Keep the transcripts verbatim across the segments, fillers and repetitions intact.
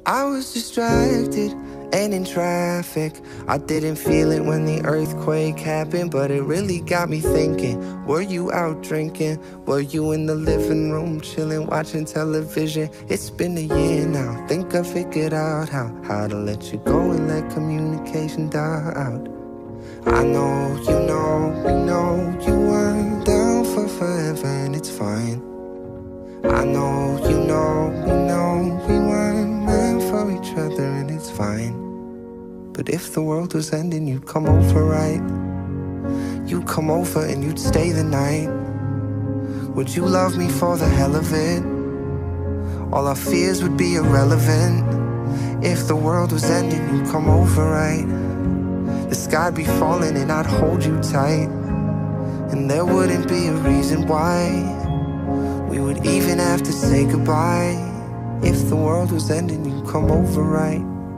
I was distracted and in traffic. I didn't feel it when the earthquake happened, but it really got me thinking. Were you out drinking? Were you in the living room chilling, watching television? It's been a year now. Think I figured out how How to let you go and let communication die out. I know, you know, we know you weren't down for forever, and it's fine. I know, you know, we know we weren't meant for each other, and it's fine. But if the world was ending, you'd come over, right? You'd come over and you'd stay the night. Would you love me for the hell of it? All our fears would be irrelevant. If the world was ending, you'd come over, right? The sky'd be falling and I'd hold you tight, and there wouldn't be a reason why we would even have to say goodbye. If the world was ending, you'd come over, right?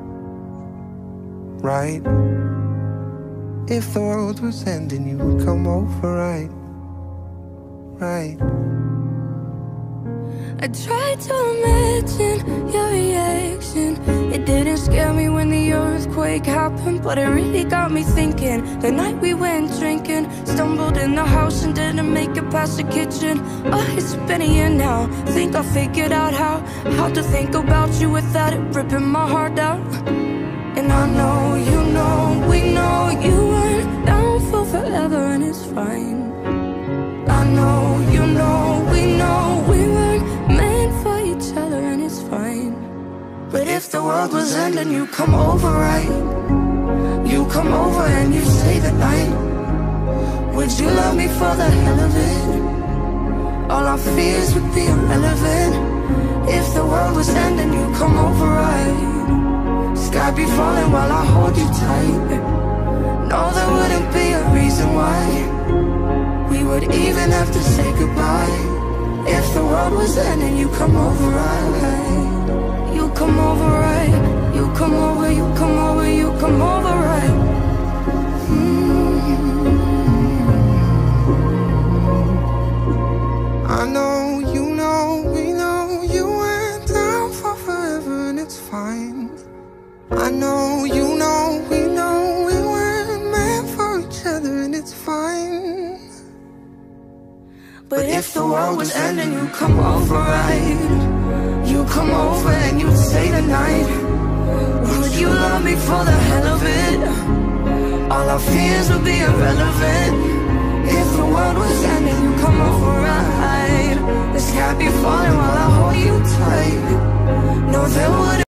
Right? If the world was ending, you would come over, right? Right? I tried to imagine your reaction. It didn't scare me when the earthquake happened, but it really got me thinking. The night we went drinking, stumbled in the house and didn't make it past the kitchen. Oh, it's been a year now. Think I figured out how How to think about you without it ripping my heart out. And I know, you know, we know you weren't down for forever, and it's fine. I know, you know, we know we weren't meant for each other, and it's fine. But if the world was ending, you come over, right? You come over and you stay the night. Would you love me for the hell of it? All our fears would be irrelevant. If the world was ending, you come over, right? Sky be falling while I hold you tight. No, there wouldn't be a reason why we would even have to say goodbye. If the world was ending, you come over, right? You come over, right? You come over, you come over, you come over, right? mm-hmm. I know, you know, we know you went down for forever, and it's fine. I know, you know, we know we weren't meant for each other, and it's fine. But if the world was ending, you come over, right? You come over and you stay the night. Would you love me for the hell of it? All our fears would be irrelevant. If the world was ending, you come over, right? The sky be falling while I hold you tight. No, there would